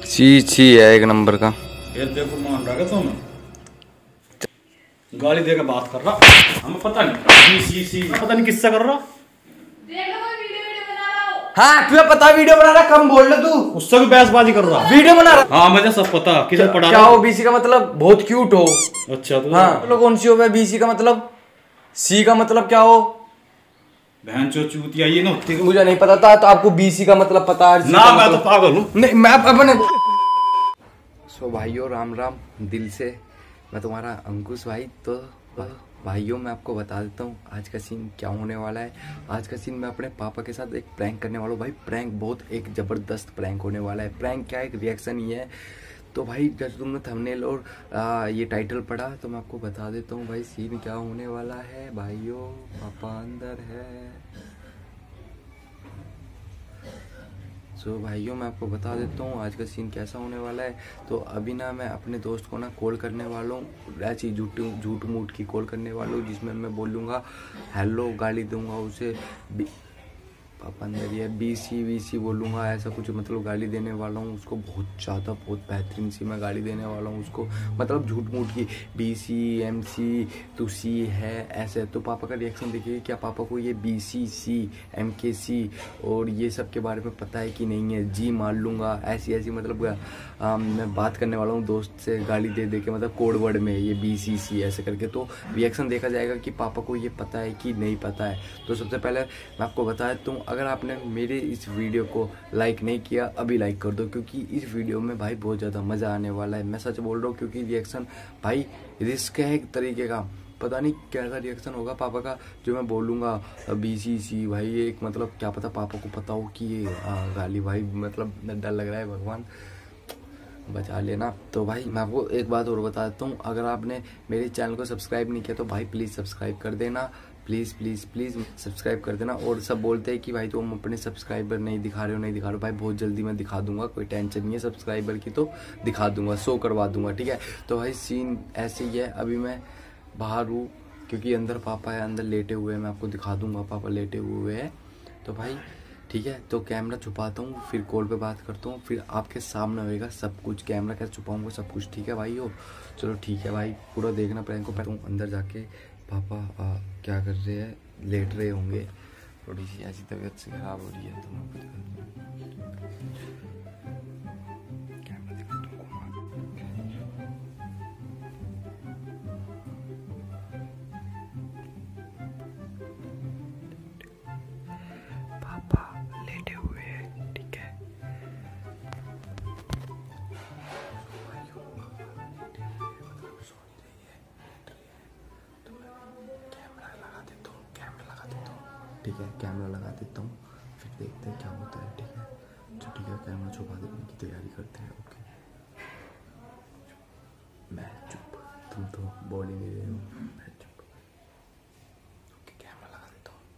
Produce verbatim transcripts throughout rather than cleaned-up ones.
सी सी है एक नंबर का। फिर देखो मान रहा है तुम गाली देकर बात कर रहा, हमें पता नहीं सी सी पता नहीं किससे कर रहा। हाँ तुम्हें पता वीडियो बना रहा, कम बोल ले तू। उससे भी बहसबाजी कर रहा, वीडियो बना रहा। हाँ मुझे सब पता किसे पढ़ा क्या हो बीसी का मतलब बहुत क्यूट हो। अच्छा तो हाँ मतलब कौन सी हो बीसी का मतलब, सी का मतलब क्या हो। बहन चो चूतिया ये ना होती। मुझे नहीं पता था तो आपको बीसी का मतलब पता है ना, मैं तो पागल हूँ। नहीं मैं अपने सो भाइयों राम राम दिल से, मैं तुम्हारा अंकुश भाई। तो भाइयों मैं आपको बता देता हूँ आज का सीन क्या होने वाला है। आज का सीन मैं अपने पापा के साथ एक प्रैंक करने वाला हूँ भाई। प्रैंक बहुत एक ज़बरदस्त प्रैंक होने वाला है। प्रैंक क्या है, एक रिएक्शन ही है। तो भाई जब तुमने थंबनेल और आ, ये टाइटल पढ़ा तो मैं आपको बता देता हूँ भाई सीन क्या होने वाला है। भाइयों पापा अंदर है। सो so, भाइयों मैं आपको बता देता हूँ आज का सीन कैसा होने वाला है। तो अभी ना मैं अपने दोस्त को ना कॉल करने वाला हूँ, ऐसी झूठ झूठ मूठ की कॉल करने वाला हूँ जिसमें मैं बोलूँगा हेलो, गाली दूंगा उसे, पापा अंदर ही है, बी सी वी सी बोलूँगा, ऐसा कुछ मतलब गाली देने वाला हूँ उसको। बहुत ज़्यादा बहुत बेहतरीन सी मैं गाली देने वाला हूँ उसको, मतलब झूठ मूठ की, बी सी एम सी तो सी है ऐसे। तो पापा का रिएक्शन देखिए, क्या पापा को ये बी सी सी एम के सी और ये सब के बारे में पता है कि नहीं है। जी मार लूँगा ऐसी ऐसी मतलब आ, मैं बात करने वाला हूँ दोस्त से गाली दे दे के, मतलब कोड वर्ड में ये बी सी सी ऐसे करके। तो रिएक्शन देखा जाएगा कि पापा को ये पता है कि नहीं पता है। तो सबसे पहले मैं आपको बता देता हूँ, अगर आपने मेरे इस वीडियो को लाइक नहीं किया अभी लाइक कर दो, क्योंकि इस वीडियो में भाई बहुत ज़्यादा मज़ा आने वाला है। मैं सच बोल रहा हूँ, क्योंकि रिएक्शन भाई रिस्क है एक तरीके का। पता नहीं कैसा रिएक्शन होगा पापा का जो मैं बोलूँगा बी सी सी भाई। एक मतलब क्या पता पापा को पता हो कि ये गाली भाई, मतलब डर लग रहा है, भगवान बचा लेना। तो भाई मैं आपको एक बात और बता देता हूँ, अगर आपने मेरे चैनल को सब्सक्राइब नहीं किया तो भाई प्लीज़ सब्सक्राइब कर देना, प्लीज़ प्लीज़ प्लीज़ सब्सक्राइब कर देना। और सब बोलते हैं कि भाई तुम अपने सब्सक्राइबर नहीं दिखा रहे हो नहीं दिखा रहे हो, भाई बहुत जल्दी मैं दिखा दूंगा, कोई टेंशन नहीं है। सब्सक्राइबर की तो दिखा दूंगा, शो करवा दूंगा, ठीक है। तो भाई सीन ऐसे ही है, अभी मैं बाहर हूँ क्योंकि अंदर पापा है, अंदर लेटे हुए हैं, मैं आपको दिखा दूंगा पापा लेटे हुए हैं। तो भाई ठीक है, तो कैमरा छुपाता हूँ, फिर कॉल पे बात करता हूँ, फिर आपके सामने होएगा सब कुछ। कैमरा कैसे छुपाऊंगा सब कुछ, ठीक है भाई हो। चलो ठीक है भाई, पूरा देखना प्रैंक को। पहले अंदर जाके पापा आ, क्या कर रहे हैं, लेट रहे होंगे, थोड़ी सी ऐसी तबीयत से खराब हो रही है तो मैं कैमरा दिखाता हूँ। पापा लेटे हुए हैं, ठीक है। ठीक है कैमरा लगा देता हूँ, फिर देखते हैं क्या होता है, ठीक है। तो ठीक है कैमरा छुपा देने की तैयारी करते हैं, ओके। मैं चुप, तुम तो बोल ही नहीं रहे हो, मैं चुप। ओके कैमरा लगा देता हूँ।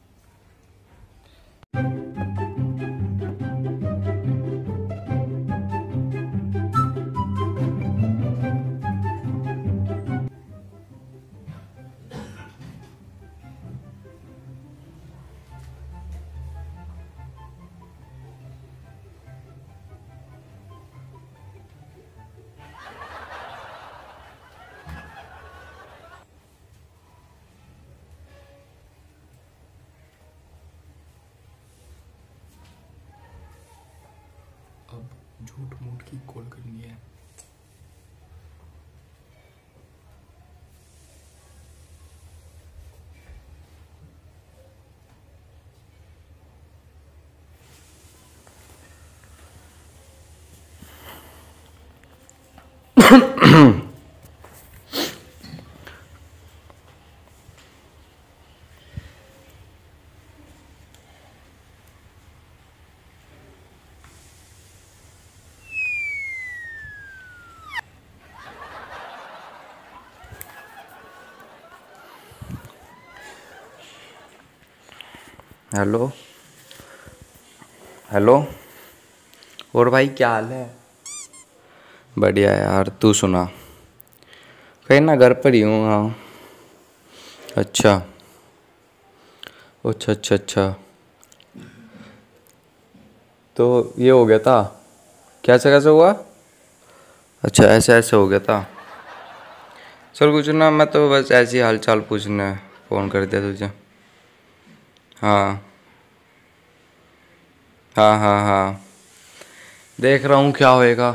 अब झूठ मूठ की कॉल करनी है। हेलो हेलो, और भाई क्या हाल है? बढ़िया यार, तू सुना? कहीं ना घर पर ही हूँ। हाँ अच्छा अच्छा अच्छा अच्छा। तो ये हो गया था कैसे कैसे हुआ? अच्छा ऐसे ऐसे हो गया था। चल कुछ ना, मैं तो बस ऐसी हाल चाल पूछने फ़ोन कर दिया तुझे। हाँ हाँ हाँ हाँ, देख रहा हूँ क्या होएगा।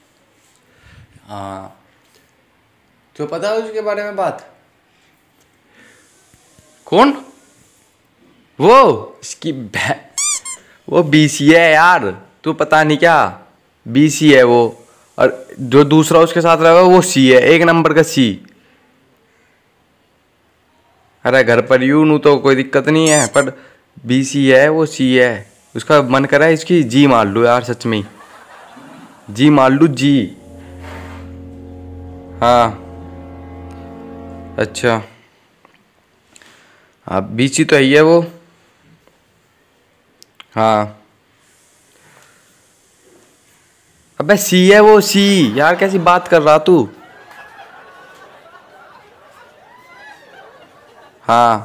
हाँ, तो पता है उसके बारे में बात? कौन? वो इसकी भै वो बीसी है यार, तू पता नहीं क्या, बीसी है वो। और जो दूसरा उसके साथ रहेगा वो सी है, एक नंबर का सी। अरे घर पर यूं नू तो कोई दिक्कत नहीं है, पर बीसी है वो सी है। उसका मन कर रहा है इसकी जी मार लूँ यार, सच में जी मार लूँ जी। हाँ अच्छा, हाँ बीसी तो है वो। हाँ अबे सी है वो, सी यार, कैसी बात कर रहा तू? हाँ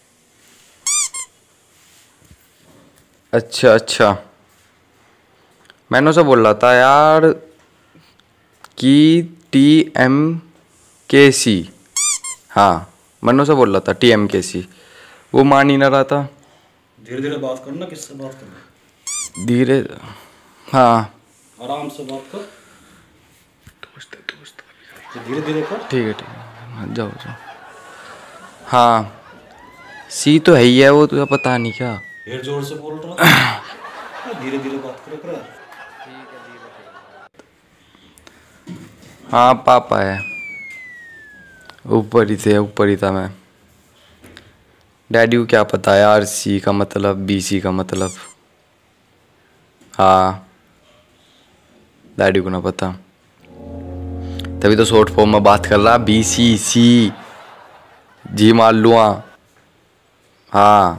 अच्छा अच्छा, मैंने उसे बोल रहा था यार कि टी एम के सी। हाँ मैंने उसे बोल रहा था टी एम के सी, वो मान ही ना रहा था। धीरे धीरे बात करना, किससे बात करना? धीरे, हाँ आराम से बात कर। दोस्त दोस्त धीरे धीरे कर। ठीक है ठीक है, हाँ, जाओ जाओ। हाँ सी तो है ही है वो, तुझे पता नहीं क्या? फिर जोर से बोल रहा। धीरे धीरे बात कर कर। हाँ पापा है, ऊपर ही थे, ऊपर ही था मैं। डैडी को क्या पता यार सी का मतलब, बी सी का मतलब। हाँ डैडी को ना पता, तभी तो शॉर्ट फॉर्म में बात कर रहा, बी सी सी जी मार लुआ। हाँ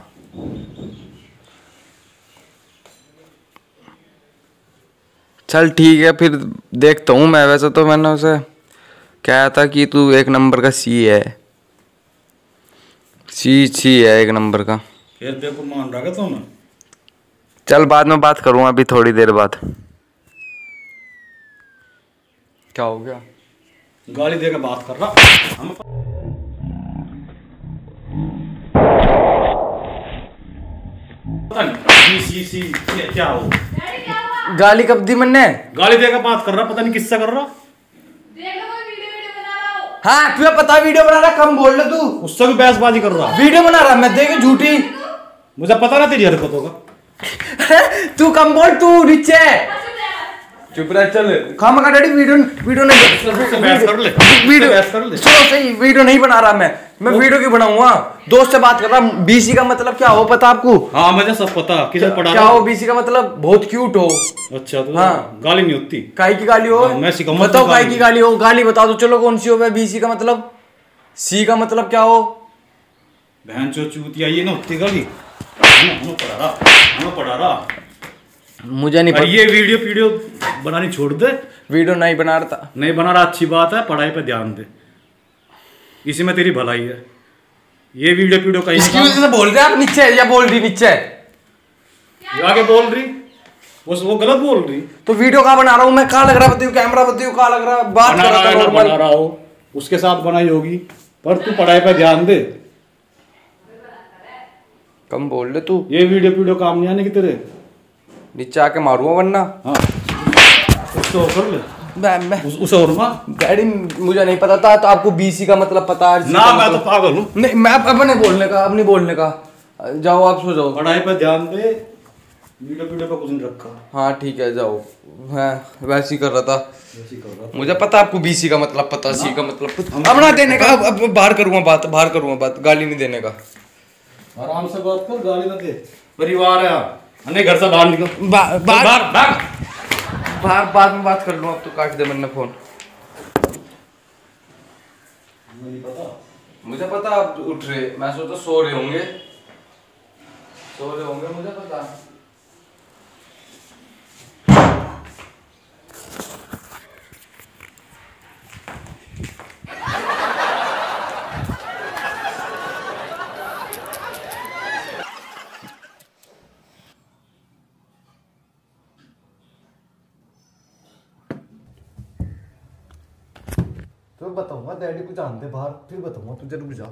चल ठीक है फिर, देखता हूँ मैं। वैसे तो मैंने उसे कहा था कि तू एक नंबर का सी है, सी सी है एक नंबर का। फिर देखो मान रहा तो मैं। चल बाद में बात करूँगा, अभी थोड़ी देर बाद। क्या हो गया? गाली देकर बात कर रहा। हम पता नहीं सी सी सी क्या हो। गाली कब दी मैंने? गाली देकर बात कर रहा, पता नहीं किससे कर रहा। हाँ तुझे पता वीडियो बना रहा, कम बोल ले तू। उससे भी बहसबाजी कर रहा। वीडियो बना रहा मैं, देखे झूठी। मुझे पता ना तेरी हरकतों का। तू कम बोल, तू नीचे चुप रह। चल खामा का डैडी, वीडियो वीडियो नहीं, बहस कर ले, वीडियो बहस कर ले। सुनो सही, वीडियो नहीं बना रहा मैं मैं वीडियो क्यों बनाऊंगा? दोस्त से बात कर रहा। बीसी का मतलब क्या हो पता आपको? हाँ मुझे सब पता, किसे पढ़ा क्या हो बीसी का मतलब? बहुत क्यूट हो। अच्छा तो हाँ गाली नहीं होती। काई की गाली हो? मैं सिखाऊंगा बताओ तुझे काई गाली। की गाली हो, गाली बता दो चलो कौन सी हो। बीसी का मतलब, सी का मतलब क्या हो? बहन चो चूतिया, ये ना होती गाली। हमें पढ़ा रहा, हमें पढ़ा रहा। मुझे नहीं और पता। ये वीडियो वीडियो बनानी छोड़ दे। वीडियो नहीं बना रहा था। नहीं बना रहा, अच्छी बात है, पढ़ाई पे ध्यान दे, इसी में तेरी भलाई है। ये वीडियो वीडियो कहीं इसकी वजह से बोल रहे आप नीचे, या बोल रही नीचे आगे बोल रही, वो वो गलत बोल रही। तो वीडियो कहाँ बना रहा हूँ मैं? कहाँ लग रहा बताइए, कैमरा बताइए कहाँ लग रहा? बात बना कर रहा रहा है था ना नॉर्मल। बना रहा हो, उसके साथ बनाई होगी, पर तू पढ़ाई पे ध्यान दे। कम बोल ले तू। ये वीडियो वीडियो काम नहीं आने की तेरे। नीचे आके मारूंगा वरना। हाँ उसको कर ले, मैं मैं उस, उसे और मार। डैडी मुझे नहीं पता था, तो आपको बीसी का मतलब पता है? ना मैं तो पागल हूँ। नहीं मैं अब अब नहीं बोलने का, अब नहीं बोलने का। जाओ आप सो जाओ। पढ़ाई पे ध्यान दे, वीडियो वीडियो पे कुछ नहीं रखा। हाँ ठीक है जाओ। मैं वैसे ही कर रहा था, ऐसे ही कर रहा। मुझे पता आपको बीसी का मतलब पता, सी का मतलब पता। अब ना देने का, अब अब बाहर करूंगा बात, बाहर करूंगा बात, गाली नहीं देने का। आराम से बात कर, गाली ना दे। परिवार है, अन्य घर से बाहर निकल। बाहर बाहर बाहर बाहर बाद में बात कर लूँ, अब तो काट दे मैंने फोन। नहीं पता, मुझे पता आप उठ रहे, मैं सोचा सो रहे होंगे, सो रहे होंगे मुझे पता। मैं बताऊंगा डैडी को जान दे बाहर, फिर बताऊंगा तुझे, रुक जा।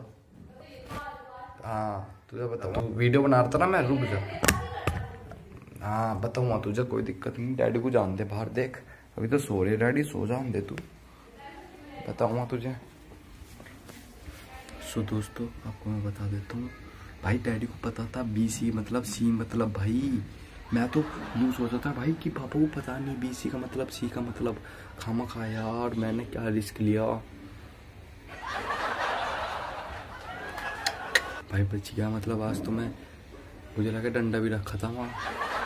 हाँ तुझे बताऊंगा, वीडियो बना रहा था ना मैं, रुक जा। हाँ बताऊंगा तुझे, कोई दिक्कत नहीं, डैडी को जान दे बाहर। देख अभी तो सो रहे डैडी, सो जान दे तू, बताऊंगा तुझे। सो दोस्तों आपको मैं बता देता हूँ भाई, डैडी को पता था बी सी मतलब सी मतलब, भाई मैं तो यूँ सोचा था भाई कि पापा को पता नहीं बी सी का मतलब सी का मतलब। खामा खा यार, मैंने क्या रिस्क लिया भाई, बच गया। मतलब आज तो मैं, मुझे लगा डंडा भी रखा था वहाँ।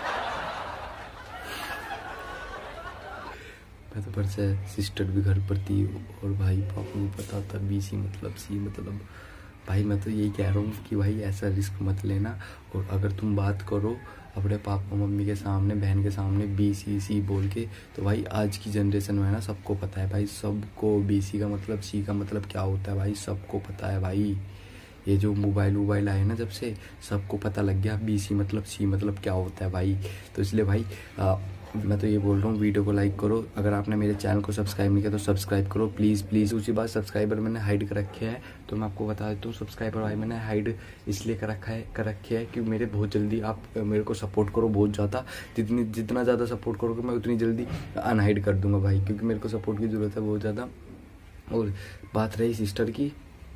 मैं तो पर से सिस्टर भी घर पर थी और भाई पापा को पता था बी सी मतलब सी मतलब। भाई मैं तो यही कह रहा हूँ कि भाई ऐसा रिस्क मत लेना, और अगर तुम बात करो अपने पापा मम्मी के सामने, बहन के सामने बी सी सी बोल के, तो भाई आज की जनरेशन में ना सबको पता है भाई, सबको बी सी का मतलब सी का मतलब क्या होता है भाई, सबको पता है भाई। ये जो मोबाइल वोबाइल आए ना, जब से सबको पता लग गया बी सी मतलब सी मतलब क्या होता है भाई। तो इसलिए भाई आ, मैं तो ये बोल रहा हूँ, वीडियो को लाइक करो, अगर आपने मेरे चैनल को सब्सक्राइब नहीं किया तो सब्सक्राइब करो प्लीज़ प्लीज़। उसी बात सब्सक्राइबर मैंने हाइड कर रखे हैं, तो मैं आपको बता देता हूँ सब्सक्राइबर भाई मैंने हाइड इसलिए कर रखा है कर रखे है कि मेरे बहुत जल्दी आप मेरे को सपोर्ट करो बहुत ज़्यादा, जितनी जितना ज़्यादा सपोर्ट करोगे मैं उतनी जल्दी अनहाइड कर दूँगा भाई, क्योंकि मेरे को सपोर्ट की ज़रूरत है बहुत ज़्यादा। और बात रही सिस्टर की,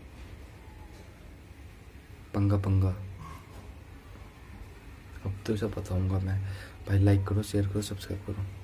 पंगा पंगा अब तो सब बताऊँगा मैं भाई। लाइक करो, शेयर करो, सब्सक्राइब करो।